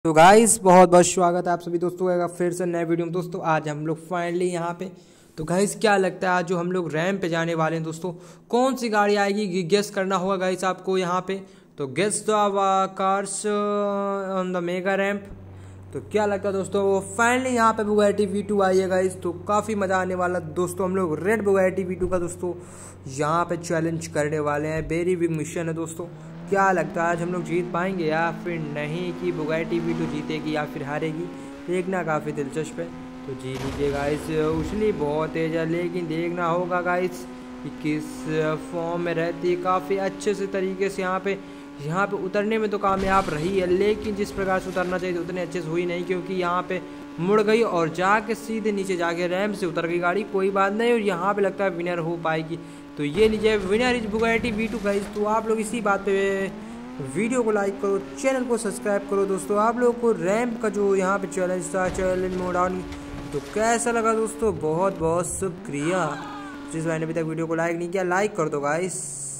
तो गाइस बहुत बहुत स्वागत है आप सभी दोस्तों का फिर से नए वीडियो में। दोस्तों आज हम लोग फाइनली यहाँ पे तो गाइस क्या लगता है आज जो हम लोग रैम पे जाने वाले हैं दोस्तों, कौन सी गाड़ी आएगी गेस करना होगा गाइस आपको यहाँ पे। तो guess the cars on the mega ramp. तो क्या लगता है दोस्तों वो फाइनली यहाँ पे बुगाटी V2 आई है गाइस, तो काफ़ी मज़ा आने वाला दोस्तों। हम लोग रेड बुगाटी V2 का दोस्तों यहाँ पे चैलेंज करने वाले हैं। वेरी बिग मिशन है दोस्तों। क्या लगता है आज हम लोग जीत पाएंगे या फिर नहीं, कि बुगाटी V2 जीतेगी या फिर हारेगी, देखना काफ़ी दिलचस्प है। तो जी लीजिए गाइस, उछली बहुत तेज है लेकिन देखना होगा गाइस कि किस फॉर्म में रहती है। काफ़ी अच्छे से तरीके से यहाँ पे उतरने में तो कामयाब रही है, लेकिन जिस प्रकार से उतरना चाहिए उतने अच्छे से हुई नहीं, क्योंकि यहाँ पे मुड़ गई और जाके सीधे नीचे जाके रैंप से उतर गई गाड़ी। कोई बात नहीं, और यहाँ पे लगता है विनर हो पाएगी। तो ये लीजिए winner is Bugatti V2 guys. तो आप लोग इसी बात पे वीडियो को लाइक करो, चैनल को सब्सक्राइब करो दोस्तों। आप लोगों को रैंप का जो यहाँ पे चैलेंज था, चैलेंज मोड ऑन, तो कैसा लगा दोस्तों? बहुत बहुत शुक्रिया। जिस भाई ने अभी तक वीडियो को लाइक नहीं किया, लाइक कर दो गाइस।